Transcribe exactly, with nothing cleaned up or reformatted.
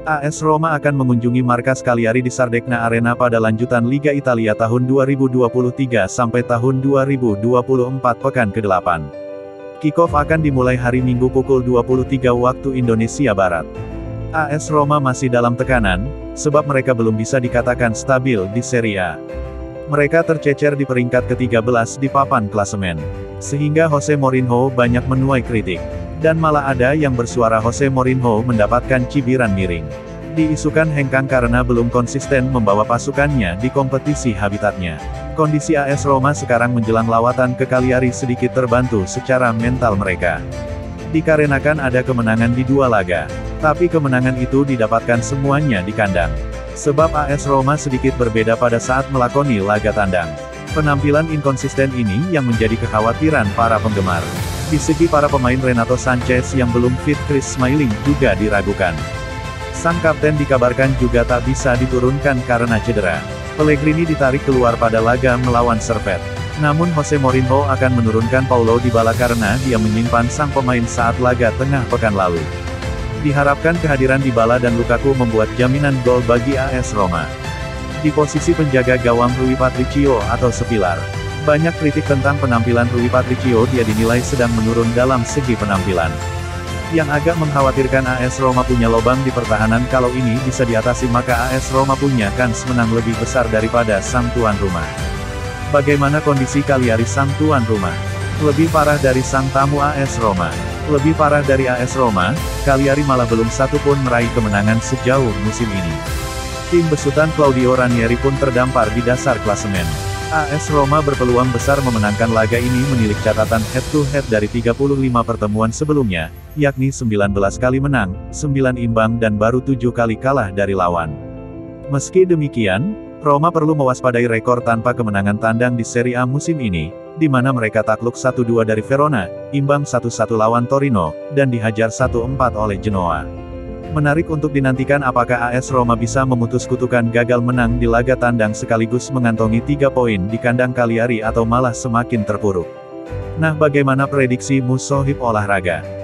A S Roma akan mengunjungi markas Cagliari di Sardegna Arena pada lanjutan Liga Italia tahun dua ribu dua puluh tiga sampai tahun dua ribu dua puluh empat pekan kedelapan. Kick-off akan dimulai hari Minggu pukul dua puluh tiga waktu Indonesia Barat. A S Roma masih dalam tekanan, sebab mereka belum bisa dikatakan stabil di Serie A. Mereka tercecer di peringkat ke tiga belas di papan klasemen. Sehingga Jose Mourinho banyak menuai kritik. Dan malah ada yang bersuara Jose Mourinho mendapatkan cibiran miring. Diisukan hengkang karena belum konsisten membawa pasukannya di kompetisi habitatnya. Kondisi A S Roma sekarang menjelang lawatan ke Cagliari sedikit terbantu secara mental mereka. Dikarenakan ada kemenangan di dua laga. Tapi kemenangan itu didapatkan semuanya di kandang. Sebab A S Roma sedikit berbeda pada saat melakoni laga tandang. Penampilan inkonsisten ini yang menjadi kekhawatiran para penggemar. Di segi para pemain, Renato Sanchez yang belum fit, Chris Smalling juga diragukan. Sang kapten dikabarkan juga tak bisa diturunkan karena cedera. Pellegrini ditarik keluar pada laga melawan Servette. Namun Jose Mourinho akan menurunkan Paulo Dybala karena dia menyimpan sang pemain saat laga tengah pekan lalu. Diharapkan kehadiran Dybala dan Lukaku membuat jaminan gol bagi A S Roma. Di posisi penjaga gawang Rui Patricio atau sepilar. Banyak kritik tentang penampilan Rui Patricio, dia dinilai sedang menurun dalam segi penampilan. Yang agak mengkhawatirkan A S Roma punya lobang di pertahanan, kalau ini bisa diatasi maka A S Roma punya kans menang lebih besar daripada sang tuan rumah. Bagaimana kondisi Cagliari sang tuan rumah? Lebih parah dari sang tamu A S Roma. Lebih parah dari A S Roma, Cagliari malah belum satu pun meraih kemenangan sejauh musim ini. Tim besutan Claudio Ranieri pun terdampar di dasar klasemen. A S Roma berpeluang besar memenangkan laga ini menilik catatan head-to-head dari tiga puluh lima pertemuan sebelumnya, yakni sembilan belas kali menang, sembilan imbang dan baru tujuh kali kalah dari lawan. Meski demikian, Roma perlu mewaspadai rekor tanpa kemenangan tandang di Serie A musim ini, di mana mereka takluk satu dua dari Verona, imbang satu satu lawan Torino, dan dihajar satu empat oleh Genoa. Menarik untuk dinantikan apakah A S Roma bisa memutus kutukan gagal menang di laga tandang sekaligus mengantongi tiga poin di kandang Cagliari atau malah semakin terpuruk. Nah, bagaimana prediksi Musohib Olahraga?